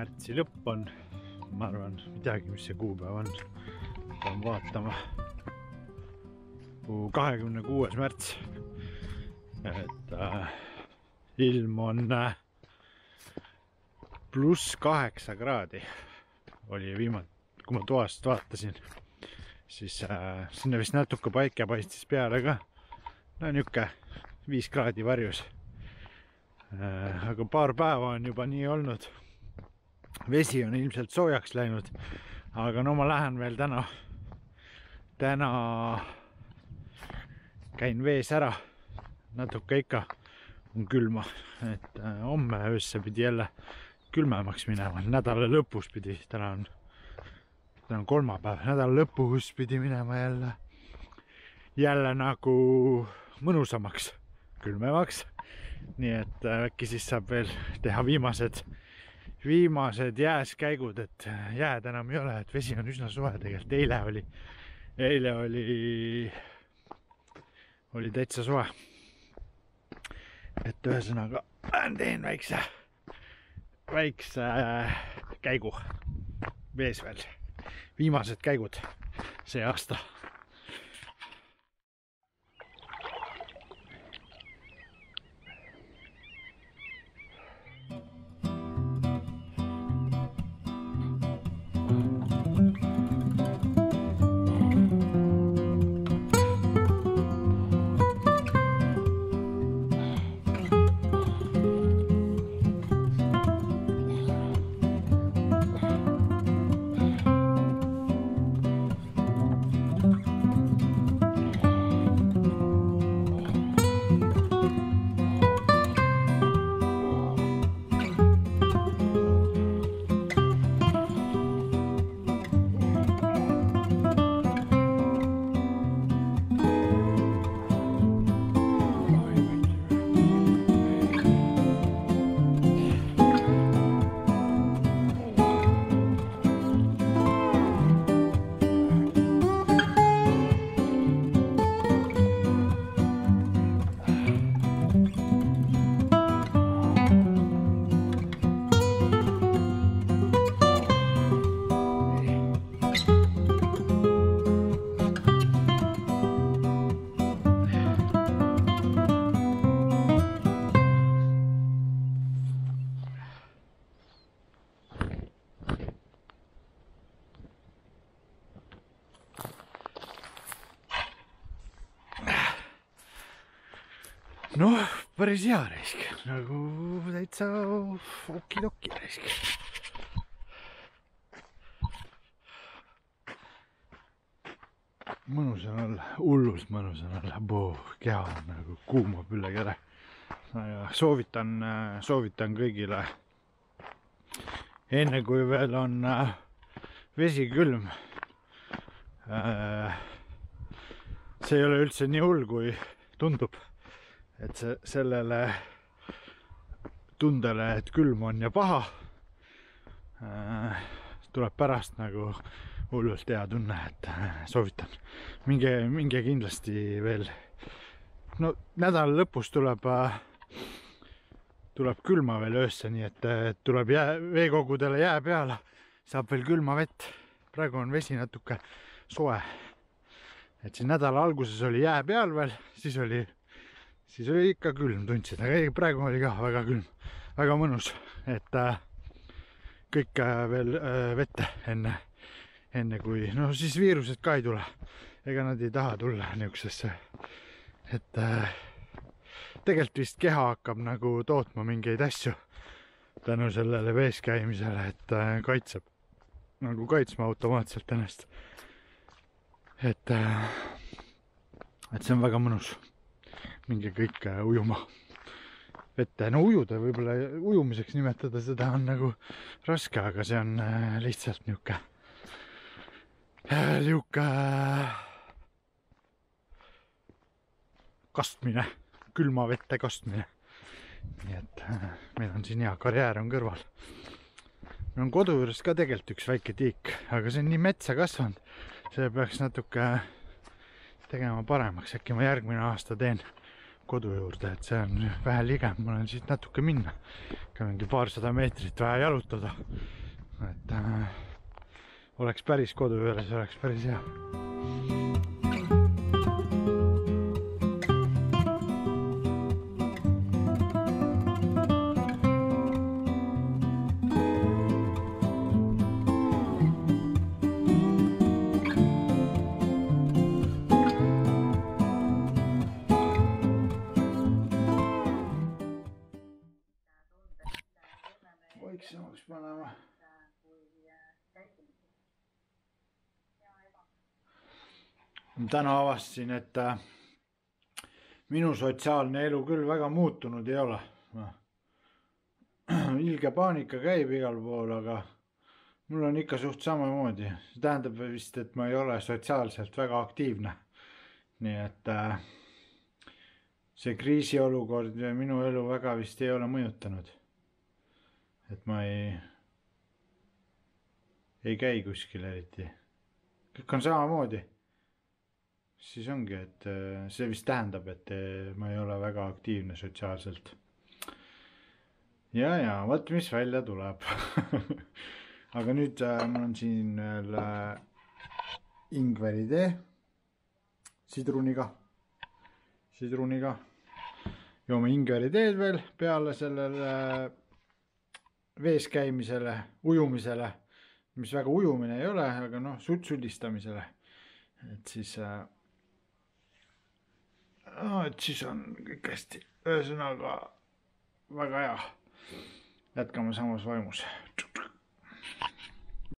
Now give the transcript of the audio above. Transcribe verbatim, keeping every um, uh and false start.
märtsi lõpp on, ma arvan, ei teagi, mis see kuupäev on, pean vaatama, kahekümne kuues märts, et äh, ilm on äh, pluss kaheksa kraadi oli viimati, kui ma toast vaatasin, siis äh, sinna vist natuke päike paistis peale ka, no niuke viis kraadi varjus. Aga paar päeva on juba nii olnud. Vesi on ilmselt soojaks läinud, aga no ma lähen veel täna, täna käin vees ära, natuke ikka on külma, et homme öösse pidi jälle külmemaks minema, nädala lõpus pidi, täna on, täna on kolmapäev, nädala lõpus pidi minema jälle, jälle nagu mõnusamaks, külmemaks. Nii et äkki siis saab veel teha viimased, viimased jääs käigud, et jääd enam ei ole, et vesi on üsna soe tegelikult. Eile oli, eile oli, oli täitsa soe. Et ühesõnaga teen väikse, väikse käigu vees veel. Viimased käigud see aasta. Noh, päris hea reisk, nagu täitsa okidoki reisk. Mõnus on olla, hullult mõnus on olla, boo, keha on nagu kuumab üle kere. Soovitan, soovitan kõigile, enne kui veel on vesi külm. See ei ole üldse nii hull, kui tundub. Et see, sellele tundele, et külm on ja paha, äh, tuleb pärast nagu hullult hea tunne, et äh, soovitan. Minge, minge kindlasti veel. No nädala lõpus tuleb, äh, tuleb külma veel öösse, nii et äh, tuleb jää, veekogudele jää peale, saab veel külma vett. Praegu on vesi natuke soe. Et siin nädala alguses oli jää peal veel, siis oli Siis oli ikka külm, tundsid, aga praegu oli ka väga külm, väga mõnus, et äh, kõik äh, veel äh, vette enne, enne kui, no siis viirused ka ei tule, ega nad ei taha tulla niisugusesse, et äh, tegelikult vist keha hakkab nagu tootma mingeid asju tänu sellele vees käimisele, et äh, kaitseb, nagu kaitsma automaatselt ennast, et, äh, et see on väga mõnus. Minge kõik ujuma vette. No ujuda võib-olla ujumiseks nimetada seda on nagu raske, aga see on lihtsalt niuke niuke kastmine, külma vette kastmine. Nii et meil on siin hea karjäär on kõrval. Meil on kodu juures ka tegelikult üks väike tiik, aga see on nii metsa kasvanud. See peaks natuke tegema paremaks, äkki ma järgmine aasta teen kodu juurde, et see on vähe ligem, ma olen siit natuke minna. Ka mingi paarsada meetrit vaja jalutada. Et äh, oleks päris kodu juures, oleks päris hea. Vaiksemaks panema. Täna avastasin, et minu sotsiaalne elu küll väga muutunud ei ole. Ilge paanika käib igal pool, aga mul on ikka suht samamoodi. See tähendab vist, et ma ei ole sotsiaalselt väga aktiivne. Nii et see kriisiolukord minu elu väga vist ei ole mõjutanud. Et ma ei, ei käi kuskil eriti. Kõik on samamoodi. Siis ongi, et see vist tähendab, et ma ei ole väga aktiivne sotsiaalselt. Ja, ja, võt mis välja tuleb. Aga nüüd mul on siin veel ingveritee sidruniga. Sidruniga. Joome ingveriteed veel peale sellele vees käimisele, ujumisele, mis väga ujumine ei ole, aga noh, sutsudistamisele. Et siis, no, et siis on kõik hästi, ühesõnaga väga hea. Jätkame samas vaimus.